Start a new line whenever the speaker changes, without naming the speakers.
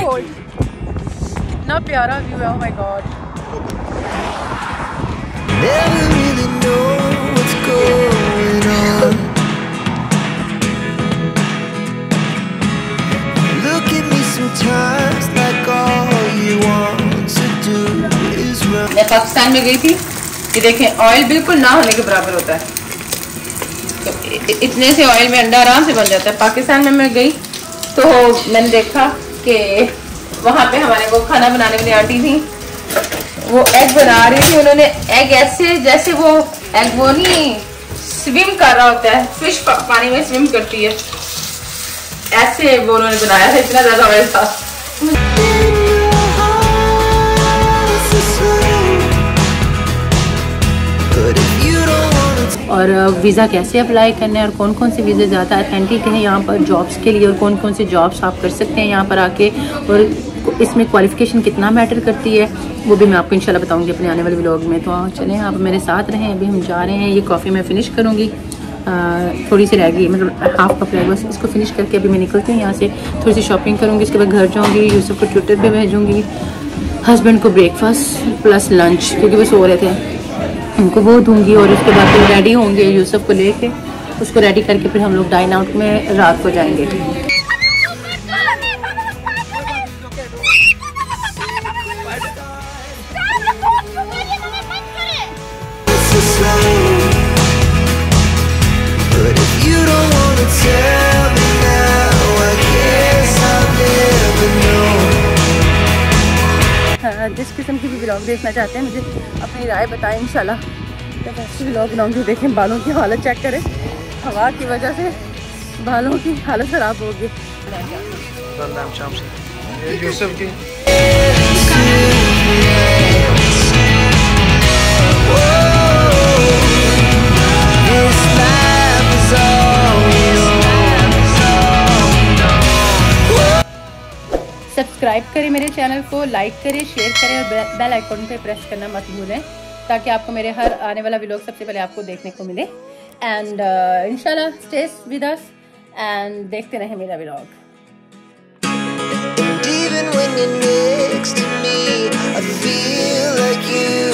Cold, इतना प्यारा view है, ओह माय गॉड।
मैं पाकिस्तान में गई थी, ये देखें ऑयल बिल्कुल ना होने के बराबर होता है, तो इतने से ऑयल में अंडा आराम से बन जाता है। पाकिस्तान में मैं गई तो मैंने देखा कि वहाँ पे हमारे वो खाना बनाने वाली आंटी थी, वो एग बना रही थी। उन्होंने एग ऐसे जैसे वो एग वो नहीं स्विम कर रहा होता है, फिश पानी में स्विम करती है, ऐसे वो उन्होंने बनाया था, इतना ज्यादा ऑयल था। और वीज़ा कैसे अप्लाई करना है और कौन कौन से वीज़े ज़्यादा अथेंटिक हैं यहाँ पर जॉब्स के लिए, और कौन कौन से जॉब्स आप कर सकते हैं यहाँ पर आके, और इसमें क्वालिफ़िकेशन कितना मैटर करती है, वो भी मैं आपको इंशाल्लाह बताऊंगी अपने आने वाले व्लॉग में। तो चलें आप मेरे साथ रहें, अभी हम जा रहे हैं। ये कॉफ़ी मैं फ़िनिश करूँगी, थोड़ी सी रह गई, मतलब हाफ कप रह गई, बस इसको फिनिश करके अभी मैं निकलती हूँ यहाँ से। थोड़ी सी शॉपिंग करूँगी, इसके बाद घर जाऊँगी, यूसुफ को ट्विटर पे भेजूँगी, हस्बैंड को ब्रेकफास्ट प्लस लंच, क्योंकि वो सो रहे थे, उनको वो दूंगी, और उसके बाद फिर रेडी होंगे यूसुफ को लेके, उसको रेडी करके फिर हम लोग डाइन आउट में रात को जाएंगे। जिस किस्म की भी व्लॉग देखना चाहते हैं मुझे अपनी राय बताएं इंशाल्लाह। तो ऐसे व्लॉग बनाऊंगी। देखें बालों की हालत चेक करें, हवा की वजह से बालों की हालत ख़राब होगी। यूसुफ की सब्सक्राइब करें मेरे चैनल को, लाइक करें, शेयर करें और बेल आइकॉन पे प्रेस करना मत भूलें, ताकि आपको मेरे हर आने वाला व्लॉग सबसे पहले आपको देखने को मिले। एंड इंशाल्लाह स्टे विद अस एंड देखते रहें मेरा vlog. Even when you're next to me, I feel like you